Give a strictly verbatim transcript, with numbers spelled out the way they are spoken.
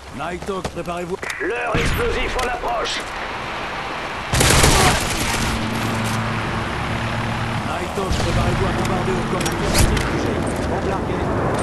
Nighthawk, préparez-vous. L'heure explosif en approche. Nighthawk, préparez-vous à bombarder au corps. Bombarder.